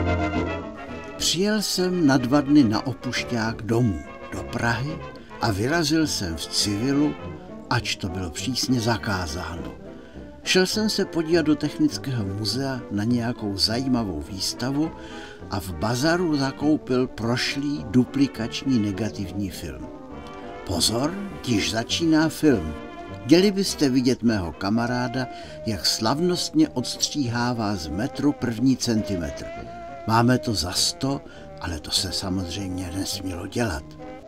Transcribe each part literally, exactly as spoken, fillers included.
Přijel jsem na dva dny na opušťák domů do Prahy a vyrazil jsem v civilu, ač to bylo přísně zakázáno. Šel jsem se podívat do Technického muzea na nějakou zajímavou výstavu a v bazaru zakoupil prošlý duplikační negativní film. Pozor, již začíná film. Měli byste vidět mého kamaráda, jak slavnostně odstříhává z metru první centimetr. Máme to za sto, ale to se samozřejmě nesmělo dělat.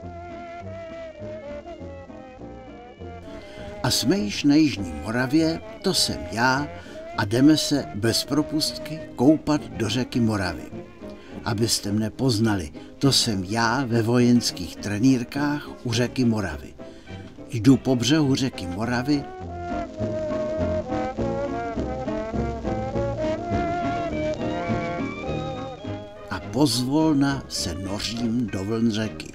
A jsme již na Jižní Moravě, to jsem já, a jdeme se bez propustky koupat do řeky Moravy. Abyste mne poznali, to jsem já ve vojenských trenýrkách u řeky Moravy. Jdu po břehu řeky Moravy a pozvolna se nořím do vln řeky.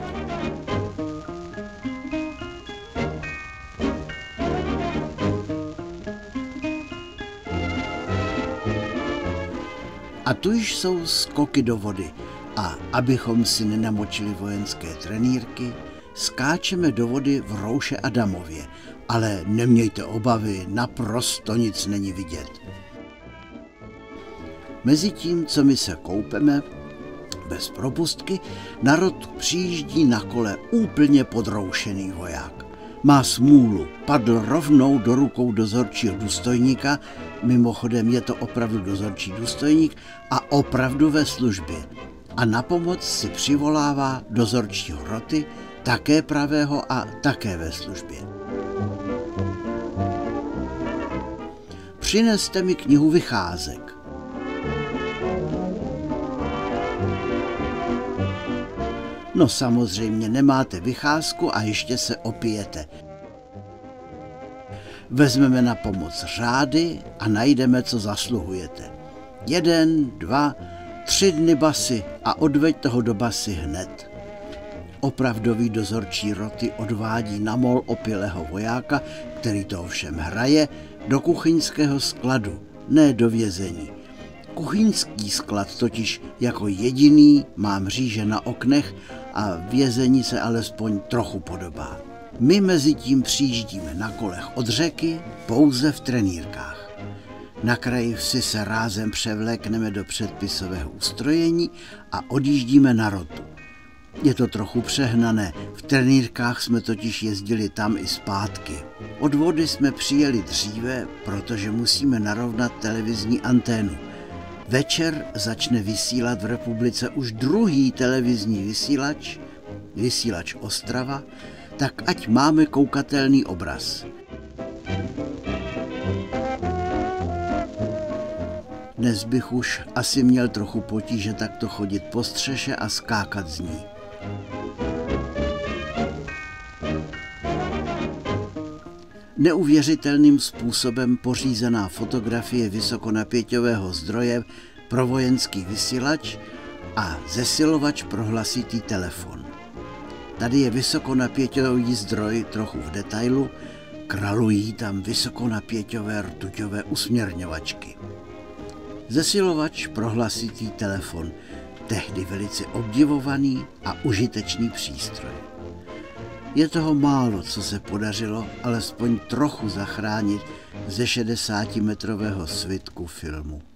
A tu již jsou skoky do vody a abychom si nenamočili vojenské trenýrky, skáčeme do vody v Rouše Adamově, ale nemějte obavy, naprosto nic není vidět. Mezitím, co my se koupeme, bez propustky, na rotu přijíždí na kole úplně podroušený voják. Má smůlu, padl rovnou do rukou dozorčího důstojníka, mimochodem je to opravdu dozorčí důstojník a opravdu ve službě. A na pomoc si přivolává dozorčího roty, také pravého a také ve službě. Přineste mi knihu vycházek. No samozřejmě nemáte vycházku a ještě se opijete. Vezmeme na pomoc řády a najdeme, co zasluhujete. Jeden, dva, tři dny basy a odveď toho do basy hned. Opravdový dozorčí roty odvádí na mol opilého vojáka, který to ovšem hraje, do kuchyňského skladu, ne do vězení. Kuchyňský sklad totiž jako jediný má mříže na oknech a vězení se alespoň trochu podobá. My mezi tím přijíždíme na kolech od řeky pouze v trenýrkách. Na kraji vsi se rázem převlékneme do předpisového ustrojení a odjíždíme na rotu. Je to trochu přehnané, v trenýrkách jsme totiž jezdili tam i zpátky. Od vody jsme přijeli dříve, protože musíme narovnat televizní anténu. Večer začne vysílat v republice už druhý televizní vysílač, vysílač Ostrava, tak ať máme koukatelný obraz. Dnes bych už asi měl trochu potíže takto chodit po střeše a skákat z ní. Neuvěřitelným způsobem pořízená fotografie vysokonapěťového zdroje pro vojenský vysílač a zesilovač pro hlasitý telefon. Tady je vysokonapěťový zdroj trochu v detailu, kralují tam vysokonapěťové rtuťové usměrňovačky. Zesilovač pro hlasitý telefon, tehdy velice obdivovaný a užitečný přístroj. Je toho málo, co se podařilo alespoň trochu zachránit ze šedesátimetrového svitku filmu.